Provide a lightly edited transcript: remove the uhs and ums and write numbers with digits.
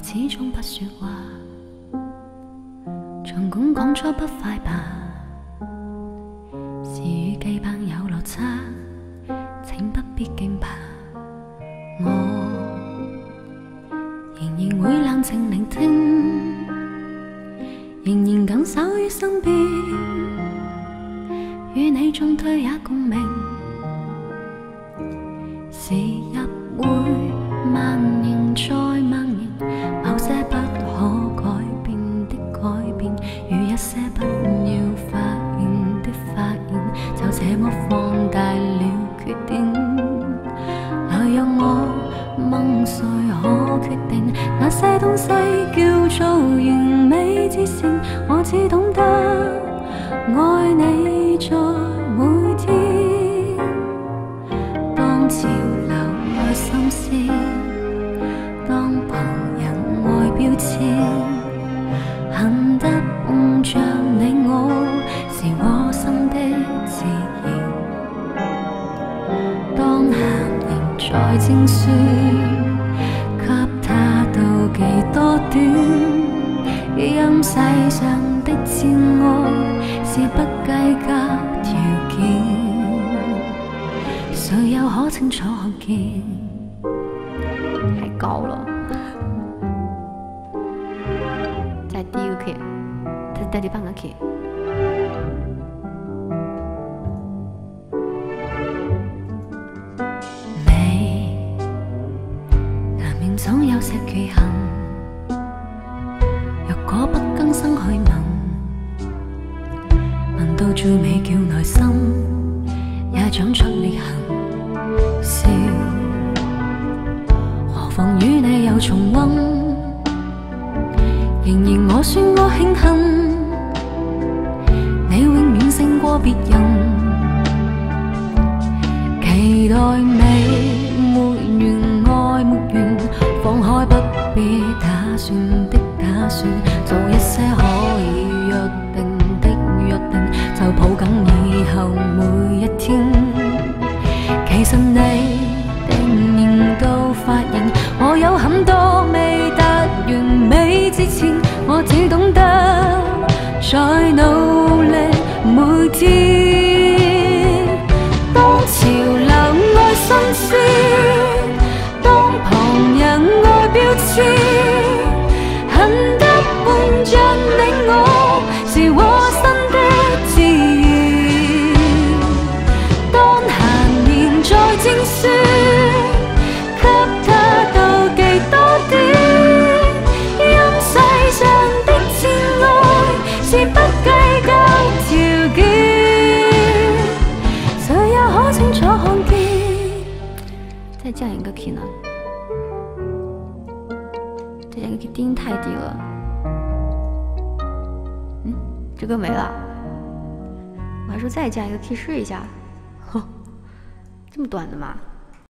始終不說話，儘管講出不快吧，事與期盼有落差，請不必驚怕，我仍然會冷靜聆聽，仍然更守於身邊，與你進退也共鳴，時日會蔓延再蔓延，某些不可改變的改變，與一些不要發現的發現，就這麼放大了缺點。來讓我問誰可決定，那些東西叫做完美之線，我只懂得愛你在每天，當潮流愛心思，當旁人愛標籤，恨得碰着你我是窩心的自然，當鹹言再精算，給他妒忌多短，因世上的摯愛是不計較條件，誰又可清楚看見？太高了，再低一个 key， 再低半个 key。美難免總有些缺陷，若果不更新去聞到最美叫內心也長出裂痕。笑，何妨與你又重溫，仍然我說我慶幸，你永遠勝過別人。期待你沒完愛沒完，放開不必打算的打算，做一些可以約定的約定，就抱緊以後每一天。其實你定然都發現，我有很多未達完美之前，我只懂得在努力每天。當潮流愛新鮮，當旁人愛標籤，恨得伴着你我是窩心的自然，當閒言再精算，給他妒忌多點，因世上的摯愛是不計較條件，誰又可清楚看見？再降一個 key 呢？再降一個 key 低音太低了。这歌没了，我还说再加一个 key 试一下。这么短的吗？